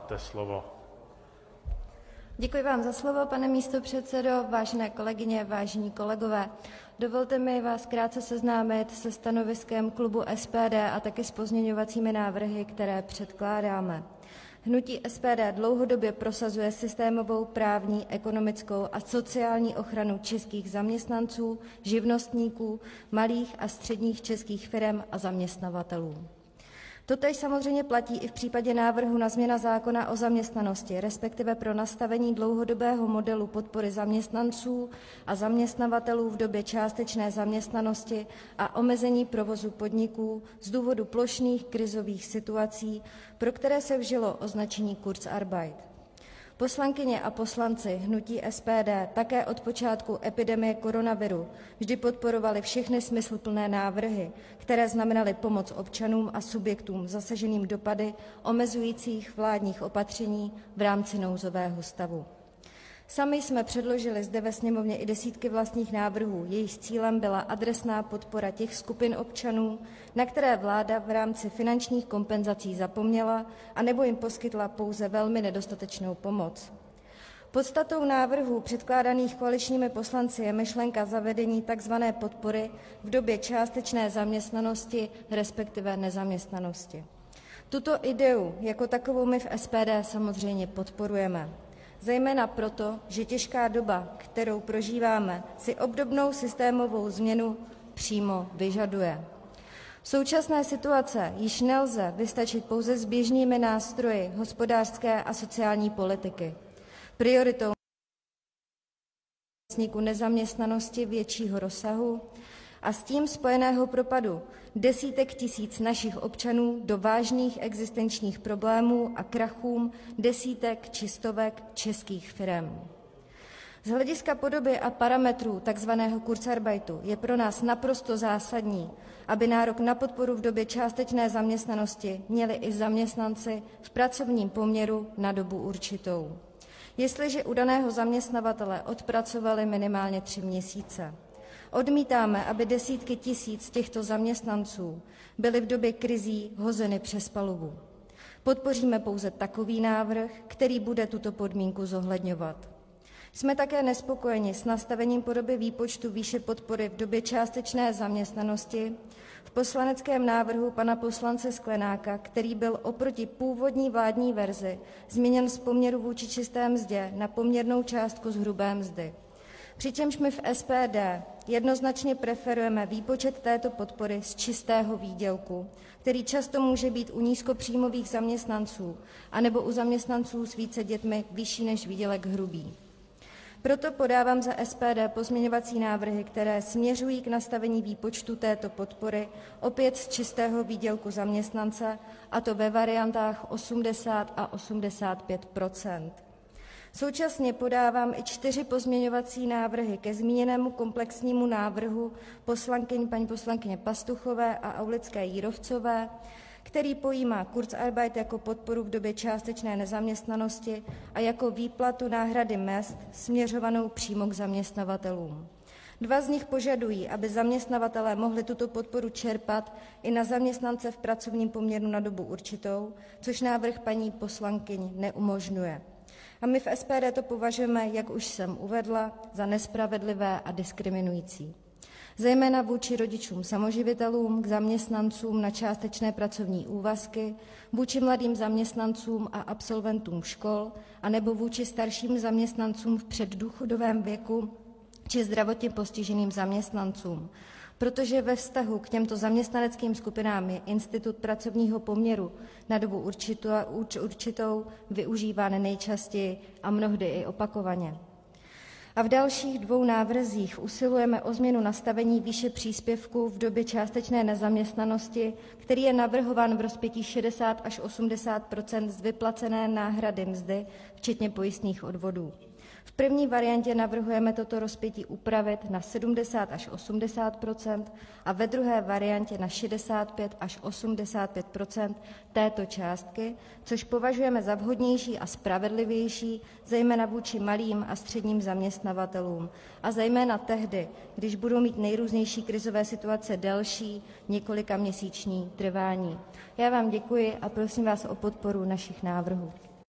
máte slovo. Děkuji vám za slovo, pane místopředsedo, vážené kolegyně, vážení kolegové. Dovolte mi vás krátce seznámit se stanoviskem klubu SPD a taky s pozměňovacími návrhy, které předkládáme. Hnutí SPD dlouhodobě prosazuje systémovou právní, ekonomickou a sociální ochranu českých zaměstnanců, živnostníků, malých a středních českých firem a zaměstnavatelů. Totéž samozřejmě platí i v případě návrhu na změnu zákona o zaměstnanosti, respektive pro nastavení dlouhodobého modelu podpory zaměstnanců a zaměstnavatelů v době částečné zaměstnanosti a omezení provozu podniků z důvodu plošných krizových situací, pro které se vžilo označení Kurzarbeit. Poslankyně a poslanci hnutí SPD také od počátku epidemie koronaviru vždy podporovali všechny smysluplné návrhy, které znamenaly pomoc občanům a subjektům zasaženým dopady omezujících vládních opatření v rámci nouzového stavu. Sami jsme předložili zde ve sněmovně i desítky vlastních návrhů, jejichž cílem byla adresná podpora těch skupin občanů, na které vláda v rámci finančních kompenzací zapomněla, anebo jim poskytla pouze velmi nedostatečnou pomoc. Podstatou návrhů předkládaných koaličními poslanci je myšlenka zavedení tzv. Podpory v době částečné zaměstnanosti, respektive nezaměstnanosti. Tuto ideu jako takovou my v SPD samozřejmě podporujeme. Zejména proto, že těžká doba, kterou prožíváme, si obdobnou systémovou změnu přímo vyžaduje. V současné situaci již nelze vystačit pouze s běžnými nástroji hospodářské a sociální politiky. Prioritou nezaměstnanosti většího rozsahu a s tím spojeného propadu desítek tisíc našich občanů do vážných existenčních problémů a krachům desítek či stovek českých firem. Z hlediska podoby a parametrů tzv. Kurzarbeitu je pro nás naprosto zásadní, aby nárok na podporu v době částečné zaměstnanosti měli i zaměstnanci v pracovním poměru na dobu určitou. Jestliže u daného zaměstnavatele odpracovali minimálně 3 měsíce. Odmítáme, aby desítky tisíc těchto zaměstnanců byly v době krizí hozeny přes palubu. Podpoříme pouze takový návrh, který bude tuto podmínku zohledňovat. Jsme také nespokojeni s nastavením podoby výpočtu výše podpory v době částečné zaměstnanosti v poslaneckém návrhu pana poslance Sklenáka, který byl oproti původní vládní verzi změněn z poměru vůči čisté mzdě na poměrnou částku z hrubé mzdy. Přičemž my v SPD jednoznačně preferujeme výpočet této podpory z čistého výdělku, který často může být u nízkopříjmových zaměstnanců anebo u zaměstnanců s více dětmi vyšší než výdělek hrubý. Proto podávám za SPD pozměňovací návrhy, které směřují k nastavení výpočtu této podpory opět z čistého výdělku zaměstnance, a to ve variantách 80 a 85 %. Současně podávám i 4 pozměňovací návrhy ke zmíněnému komplexnímu návrhu paní poslankyně Pastuchové a Aulické Jírovcové, který pojímá Kurzarbeit jako podporu v době částečné nezaměstnanosti a jako výplatu náhrady mezd směřovanou přímo k zaměstnavatelům. 2 z nich požadují, aby zaměstnavatelé mohli tuto podporu čerpat i na zaměstnance v pracovním poměru na dobu určitou, což návrh paní poslankyň neumožňuje. A my v SPD to považujeme, jak už jsem uvedla, za nespravedlivé a diskriminující. Zejména vůči rodičům samoživitelům, k zaměstnancům na částečné pracovní úvazky, vůči mladým zaměstnancům a absolventům škol, anebo vůči starším zaměstnancům v předdůchodovém věku či zdravotně postiženým zaměstnancům, protože ve vztahu k těmto zaměstnaneckým skupinám je institut pracovního poměru na dobu určitou využíván nejčastěji a mnohdy i opakovaně. A v dalších 2 návrzích usilujeme o změnu nastavení výše příspěvku v době částečné nezaměstnanosti, který je navrhován v rozpětí 60 až 80 % z vyplacené náhrady mzdy, včetně pojistných odvodů. V první variantě navrhujeme toto rozpětí upravit na 70 až 80 % a ve druhé variantě na 65 až 85 % této částky, což považujeme za vhodnější a spravedlivější, zejména vůči malým a středním zaměstnavatelům a zejména tehdy, když budou mít nejrůznější krizové situace delší, několikaměsíční trvání. Já vám děkuji a prosím vás o podporu našich návrhů.